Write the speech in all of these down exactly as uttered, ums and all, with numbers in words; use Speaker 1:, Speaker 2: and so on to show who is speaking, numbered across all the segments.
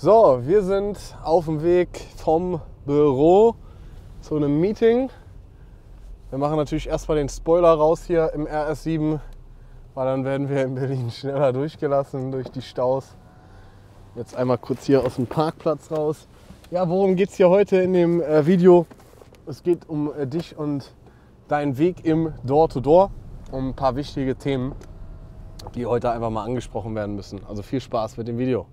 Speaker 1: So, wir sind auf dem Weg vom Büro zu einem Meeting. Wir machen natürlich erstmal den Spoiler raus hier im R S sieben, weil dann werden wir in Berlin schneller durchgelassen durch die Staus. Jetzt einmal kurz hier aus dem Parkplatz raus. Ja, worum geht es hier heute in dem äh, Video? Es geht um äh, dich und deinen Weg im Door-to-Door, um ein paar wichtige Themen, die heute einfach mal angesprochen werden müssen. Also viel Spaß mit dem Video.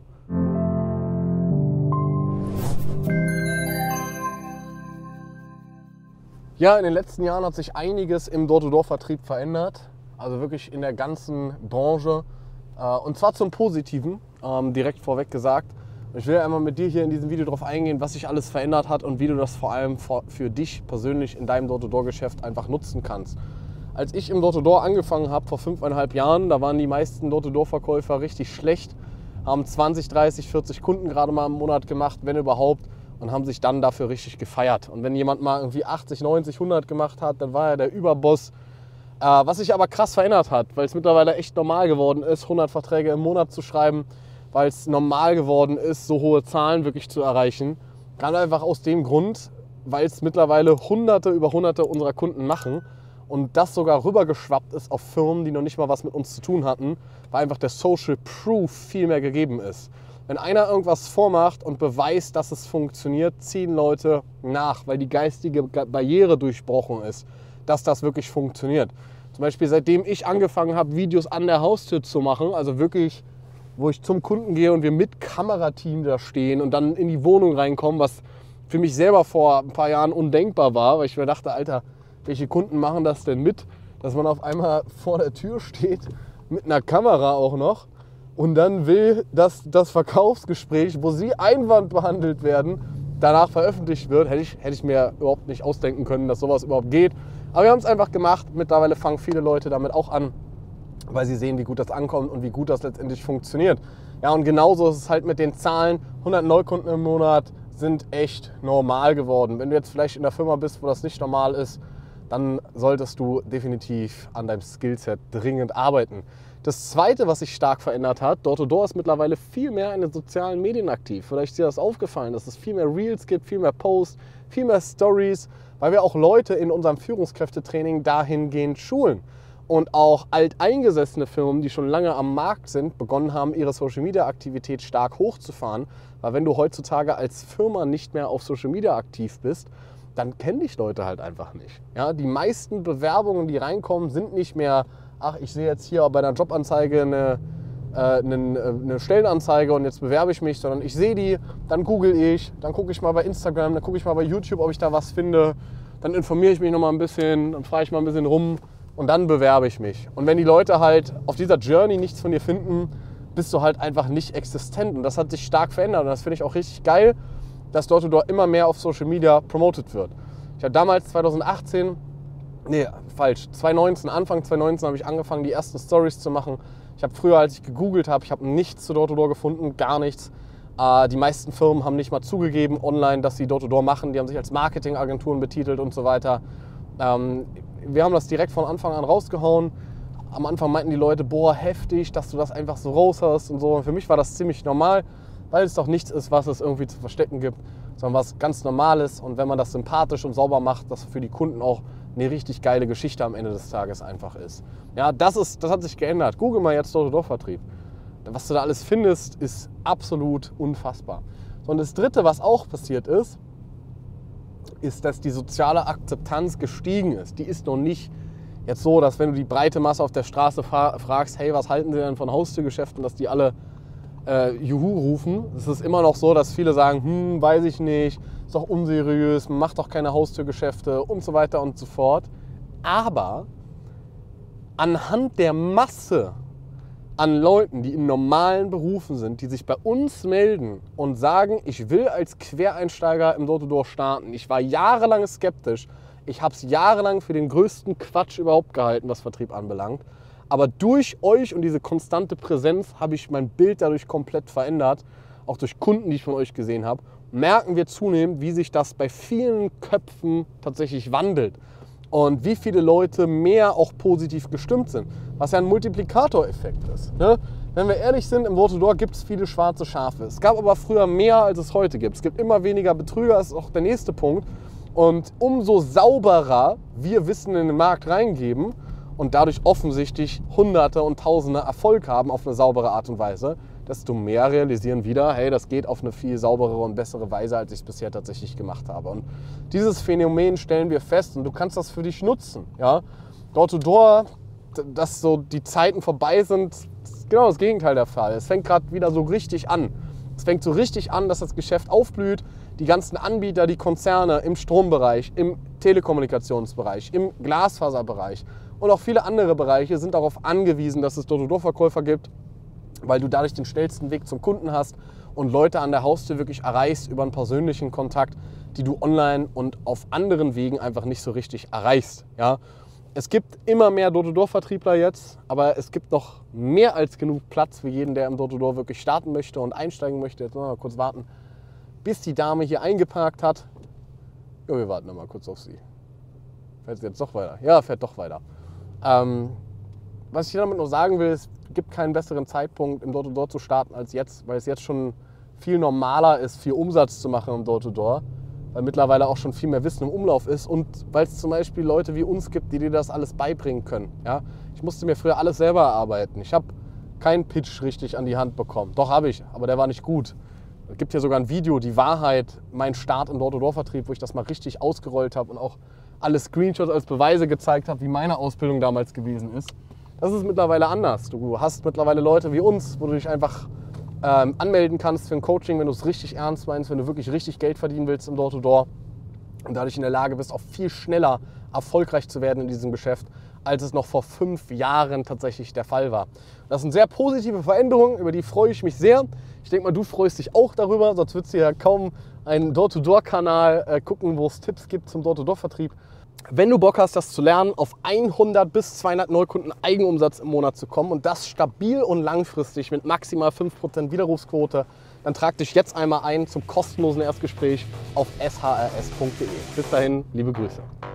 Speaker 1: Ja, in den letzten Jahren hat sich einiges im Door-to-Door-Vertrieb verändert. Also wirklich in der ganzen Branche. Und zwar zum Positiven, direkt vorweg gesagt. Ich will einmal mit dir hier in diesem Video darauf eingehen, was sich alles verändert hat und wie du das vor allem für dich persönlich in deinem Door-to-Door-Geschäft einfach nutzen kannst. Als ich im Door-to-Door angefangen habe, vor fünfeinhalb Jahren, da waren die meisten Door-to-Door-Verkäufer richtig schlecht, haben zwanzig, dreißig, vierzig Kunden gerade mal im Monat gemacht, wenn überhaupt, und haben sich dann dafür richtig gefeiert. Und wenn jemand mal irgendwie achtzig, neunzig, hundert gemacht hat, dann war er der Überboss. Äh, was sich aber krass verändert hat, weil es mittlerweile echt normal geworden ist, hundert Verträge im Monat zu schreiben, weil es normal geworden ist, so hohe Zahlen wirklich zu erreichen. Ganz einfach aus dem Grund, weil es mittlerweile Hunderte über Hunderte unserer Kunden machen und das sogar rübergeschwappt ist auf Firmen, die noch nicht mal was mit uns zu tun hatten, weil einfach der Social Proof viel mehr gegeben ist. Wenn einer irgendwas vormacht und beweist, dass es funktioniert, ziehen Leute nach, weil die geistige Barriere durchbrochen ist, dass das wirklich funktioniert. Zum Beispiel seitdem ich angefangen habe, Videos an der Haustür zu machen, also wirklich, wo ich zum Kunden gehe und wir mit Kamerateam da stehen und dann in die Wohnung reinkommen, was für mich selber vor ein paar Jahren undenkbar war, weil ich mir dachte, Alter, welche Kunden machen das denn mit, dass man auf einmal vor der Tür steht, mit einer Kamera auch noch, und dann will, dass das Verkaufsgespräch, wo sie einwandbehandelt werden, danach veröffentlicht wird. Hätte ich, hätte ich mir überhaupt nicht ausdenken können, dass sowas überhaupt geht. Aber wir haben es einfach gemacht. Mittlerweile fangen viele Leute damit auch an, weil sie sehen, wie gut das ankommt und wie gut das letztendlich funktioniert. Ja, und genauso ist es halt mit den Zahlen. hundert Neukunden im Monat sind echt normal geworden. Wenn du jetzt vielleicht in der Firma bist, wo das nicht normal ist, dann solltest du definitiv an deinem Skillset dringend arbeiten. Das Zweite, was sich stark verändert hat, Door-to-Door ist mittlerweile viel mehr in den sozialen Medien aktiv. Vielleicht ist dir das aufgefallen, dass es viel mehr Reels gibt, viel mehr Posts, viel mehr Stories, weil wir auch Leute in unserem Führungskräftetraining dahingehend schulen. Und auch alteingesessene Firmen, die schon lange am Markt sind, begonnen haben, ihre Social-Media-Aktivität stark hochzufahren. Weil wenn du heutzutage als Firma nicht mehr auf Social Media aktiv bist, dann kennen dich Leute halt einfach nicht. Ja, die meisten Bewerbungen, die reinkommen, sind nicht mehr, ach, ich sehe jetzt hier bei einer Jobanzeige eine, äh, eine, eine Stellenanzeige und jetzt bewerbe ich mich, sondern ich sehe die, dann google ich, dann gucke ich mal bei Instagram, dann gucke ich mal bei YouTube, ob ich da was finde, dann informiere ich mich noch mal ein bisschen, dann frage ich mal ein bisschen rum und dann bewerbe ich mich. Und wenn die Leute halt auf dieser Journey nichts von dir finden, bist du halt einfach nicht existent. Und das hat sich stark verändert und das finde ich auch richtig geil, dass Door-to-Door immer mehr auf Social Media promotet wird. Ich habe damals zweitausendachtzehn, nee, falsch, zweitausendneunzehn, Anfang zweitausendneunzehn habe ich angefangen, die ersten Stories zu machen. Ich habe früher, als ich gegoogelt habe, ich habe nichts zu Door-to-Door gefunden, gar nichts. Äh, die meisten Firmen haben nicht mal zugegeben online, dass sie Door-to-Door machen. Die haben sich als Marketingagenturen betitelt und so weiter. Ähm, wir haben das direkt von Anfang an rausgehauen. Am Anfang meinten die Leute, boah, heftig, dass du das einfach so raus hast und so. Und für mich war das ziemlich normal, weil es doch nichts ist, was es irgendwie zu verstecken gibt, sondern was ganz Normales. Und wenn man das sympathisch und sauber macht, dass für die Kunden auch eine richtig geile Geschichte am Ende des Tages einfach ist. Ja, das ist, das hat sich geändert. Google mal jetzt Door-to-Door-Vertrieb. Was du da alles findest, ist absolut unfassbar. So, und das Dritte, was auch passiert ist, ist, dass die soziale Akzeptanz gestiegen ist. Die ist noch nicht jetzt so, dass wenn du die breite Masse auf der Straße fragst, hey, was halten sie denn von Haustürgeschäften, dass die alle Äh, Juhu rufen. Es ist immer noch so, dass viele sagen, hm, weiß ich nicht, ist doch unseriös, man macht doch keine Haustürgeschäfte und so weiter und so fort. Aber anhand der Masse an Leuten, die in normalen Berufen sind, die sich bei uns melden und sagen, ich will als Quereinsteiger im Door-to-Door starten. Ich war jahrelang skeptisch. Ich habe es jahrelang für den größten Quatsch überhaupt gehalten, was Vertrieb anbelangt. Aber durch euch und diese konstante Präsenz habe ich mein Bild dadurch komplett verändert. Auch durch Kunden, die ich von euch gesehen habe, merken wir zunehmend, wie sich das bei vielen Köpfen tatsächlich wandelt. Und wie viele Leute mehr auch positiv gestimmt sind. Was ja ein Multiplikatoreffekt ist. Ne? wenn wir ehrlich sind, im Door-to-Door gibt es viele schwarze Schafe. Es gab aber früher mehr, als es heute gibt. Es gibt immer weniger Betrüger, das ist auch der nächste Punkt. Und umso sauberer wir Wissen in den Markt reingeben und dadurch offensichtlich Hunderte und Tausende Erfolg haben auf eine saubere Art und Weise, desto mehr realisieren wieder, hey, das geht auf eine viel sauberere und bessere Weise, als ich es bisher tatsächlich gemacht habe. Und dieses Phänomen stellen wir fest und du kannst das für dich nutzen. Ja? Door-to-Door, dass so die Zeiten vorbei sind, ist genau das Gegenteil der Fall. Es fängt gerade wieder so richtig an. Es fängt so richtig an, dass das Geschäft aufblüht. Die ganzen Anbieter, die Konzerne im Strombereich, im Telekommunikationsbereich, im Glasfaserbereich und auch viele andere Bereiche sind darauf angewiesen, dass es Door-to-Door-Verkäufer gibt, weil du dadurch den schnellsten Weg zum Kunden hast und Leute an der Haustür wirklich erreichst über einen persönlichen Kontakt, die du online und auf anderen Wegen einfach nicht so richtig erreichst. Ja? Es gibt immer mehr Door-to-Door-Vertriebler jetzt, aber es gibt noch mehr als genug Platz für jeden, der im Door-to-Door wirklich starten möchte und einsteigen möchte. Jetzt mal kurz warten, bis die Dame hier eingeparkt hat. Jo, wir warten noch mal kurz auf sie. Fährt sie jetzt doch weiter? Ja, fährt doch weiter. Ähm, was ich damit noch sagen will, es gibt keinen besseren Zeitpunkt, im Door-to-Door zu starten als jetzt, weil es jetzt schon viel normaler ist, viel Umsatz zu machen im Door-to-Door, weil mittlerweile auch schon viel mehr Wissen im Umlauf ist und weil es zum Beispiel Leute wie uns gibt, die dir das alles beibringen können. Ja? Ich musste mir früher alles selber erarbeiten. Ich habe keinen Pitch richtig an die Hand bekommen. Doch, habe ich, aber der war nicht gut. Es gibt hier sogar ein Video, die Wahrheit, mein Start im Door-to-Door-Vertrieb, wo ich das mal richtig ausgerollt habe und auch alle Screenshots als Beweise gezeigt habe, wie meine Ausbildung damals gewesen ist. Das ist mittlerweile anders. Du hast mittlerweile Leute wie uns, wo du dich einfach ähm, anmelden kannst für ein Coaching, wenn du es richtig ernst meinst, wenn du wirklich richtig Geld verdienen willst im Door-to-Door und dadurch in der Lage bist, auch viel schneller erfolgreich zu werden in diesem Geschäft, als es noch vor fünf Jahren tatsächlich der Fall war. Das sind sehr positive Veränderungen, über die freue ich mich sehr. Ich denke mal, du freust dich auch darüber, sonst würdest du ja kaum einen Door-to-Door-Kanal äh, gucken, wo es Tipps gibt zum Door-to-Door-Vertrieb. Wenn du Bock hast, das zu lernen, auf hundert bis zweihundert Neukunden Eigenumsatz im Monat zu kommen und das stabil und langfristig mit maximal fünf Prozent Widerrufsquote, dann trag dich jetzt einmal ein zum kostenlosen Erstgespräch auf s h r s punkt d e. Bis dahin, liebe Grüße.